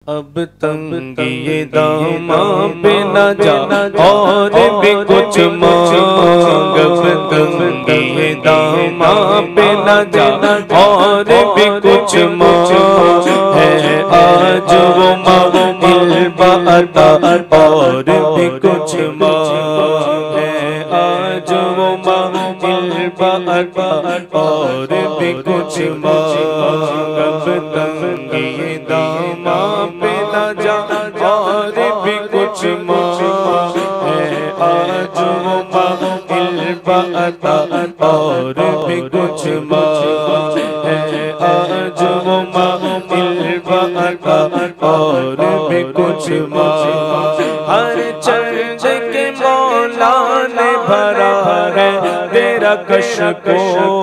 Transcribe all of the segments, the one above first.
अब तंगी दामा पे न जा और भी कुछ मांग। अब तंगी दामा पे न जा और भी कुछ मांग। है आज वो दिल बाता और भी कुछ मांग। है आज वो दिल बाता और भी कुछ मांग। अब तंगी दामा पे न जा और भी कुछ मांग। है आज वो दिल बाता और भी कुछ मांग। है आज वो दिल बाता और भी कुछ मांग। हर चर्च के मौला ने भरा है तेरा कश को।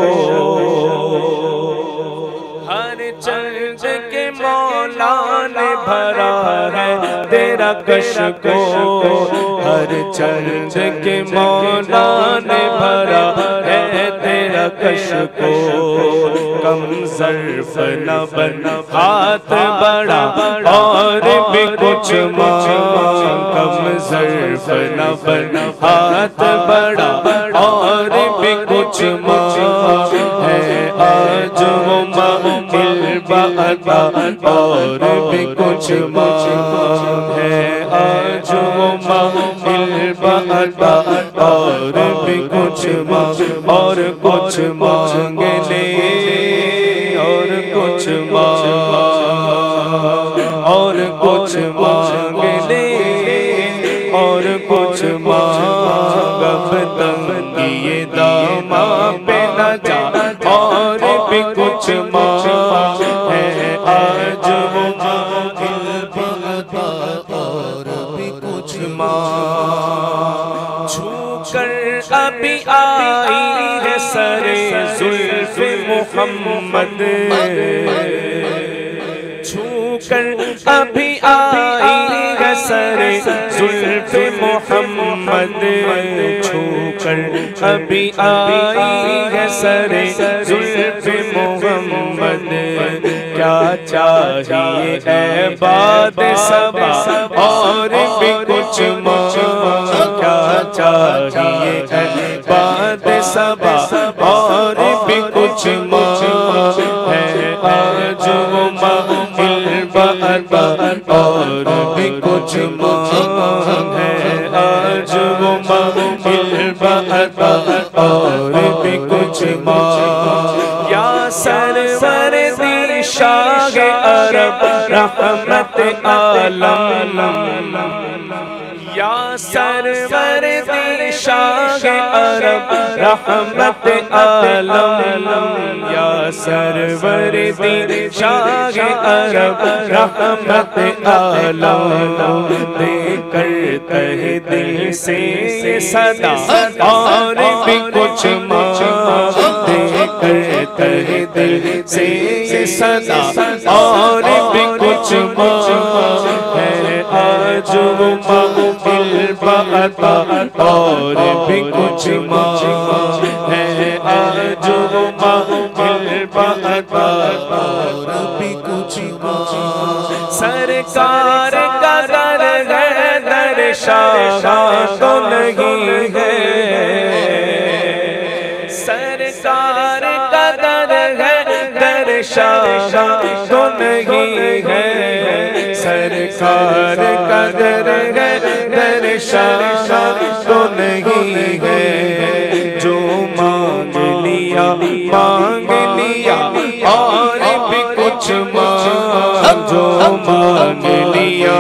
हर चर्च के मौला ने भरा है तेरा कश को। हर चर्च के मौला ने भरा है तेरा कश को। कम ज़र्फ़ न बन हाथ बड़ा और भी कुछ मांग। कम ज़र्फ़ न बन हाथ बड़ा और भी कुछ मांग। है आज वो दिल बाता और भी कुछ मांग। है आज वो दिल बाता और भी कुछ मांग। और कुछ मांग ले और कुछ मांग। और कुछ मांग ले और कुछ मांग। अब तंगी ये दामा पे न जा और भी कुछ मांग। है आज वो दिल बाता और भी कुछ मांग। छूकर अभी आई है सरे ज़ुल्फ़े मोहम्मद। छूकर अभी आई है सरे ज़ुल्फ़े मोहम्मद। छूकर अभी आई है सरे ज़ुल्फ़े मोहम्मद। क्या चाहिए है बात सबा और भी कुछ मांग। क्या चाहिए है बात सबा और भी कुछ मांग। है आज वो दिल बाता और भी कुछ मांग। है आज वो दिल बाता और भी कुछ मांग। या सरवर दी शाह अरब रहमत आलम। या सरवर दी शाह अरब रहमत आलम। या सरवर दी शाह अरब रहमत आलम। देकर तहे दिल से ये सदा और भी कुछ मांग। देकर तहे दिल से ये सदा और भी कुछ मांग। है आज वो दिल बाता और भी कुछ मांग। है आज वो दिल बाता और भी कुछ मांग। सरकार का दर है दर शाह तो नहीं है। सरकार का दर है दर शाह तो नहीं है। सरकार का दर है दर शाह तो नहीं है। जो मांग लिया और भी कुछ मांग। जो मांग लिया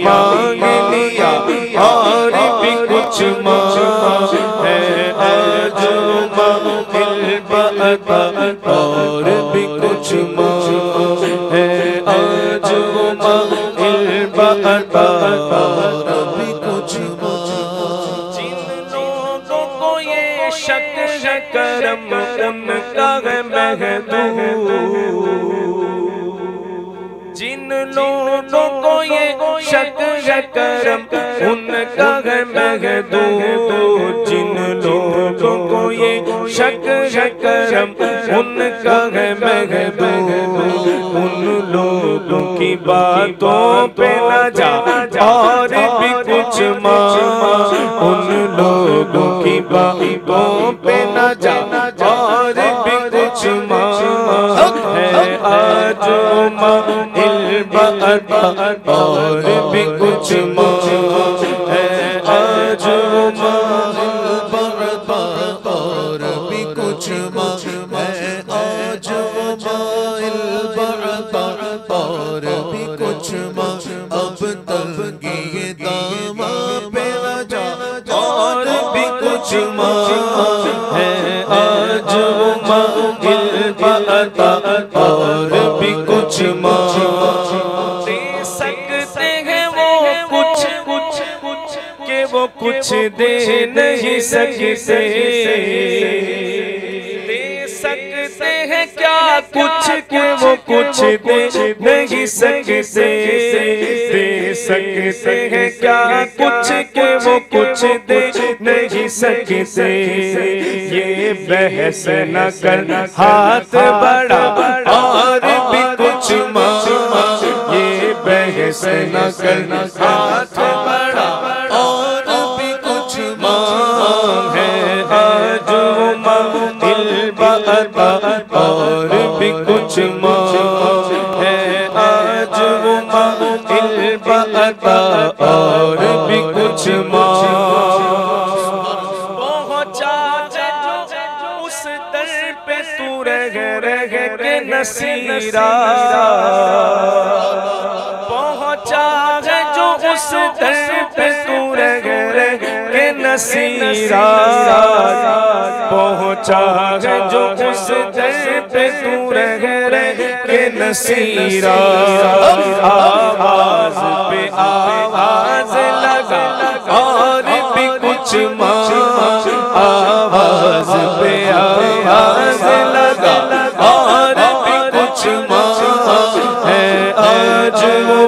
और भी कुछ मांग। है आज दिल बाता और भी कुछ मांग। है आज दिल बाता और भी कुछ मांग। जिन लोगों को ये शक है करम उनका है महदूद। जिन लोगों को ये शक है करम उनका है महदूद। जिन लोगों को ये शक है करम उनका है महदूद। उन लोगों लोगों की बातों पे न जा और भी कुछ मांग, उन लोगों की बातों पे न जा और भी कुछ मांग है। आज इल्बात और भी कुछ मांग है। आज और भी कुछ मांग है। आज और भी कुछ मांग, अब तंगी दामा पे न जा और भी कुछ मांग है। आज इल्बात और भी कुछ मांग दे सकते हैं वो कुछ कुछ कुछ के वो कुछ दे नहीं सकते। दे सकते हैं क्या कुछ के वो कुछ दे नहीं सकते। दे सकते हैं क्या कुछ के वो कुछ दे नहीं सकते। ये बहस न कर हाथ बढ़ा और भी कुछ मांग, ये बहस न कर हाथ बढ़ा और भी कुछ मांग है। आज इल्बात और भी कुछ मांग है। आज इल्बात और भी कुछ मांग पहुंचा जो उस दर पे तू रह के नसीरा। पहुंचा है जो उस दर पे तू रह के नसीरा। पहुंचा है जो उस दर पे तू रह के नसीरा। आवाज पे आवाज लगा और भी कुछ मांग, आवाज पे आवाज लगा और भी कुछ मांग है। आज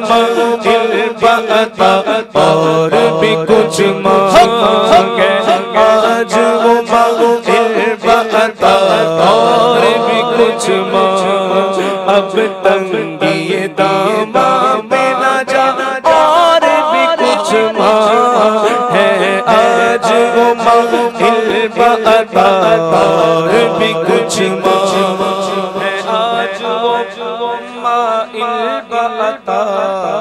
इल्बात और भी कुछ मांग है। आज इल्बात और भी कुछ मांग, अब तंगी दामा में न जा और भी कुछ मांग है। आज इल्बात और भी कुछ मांग है। आज इल्बात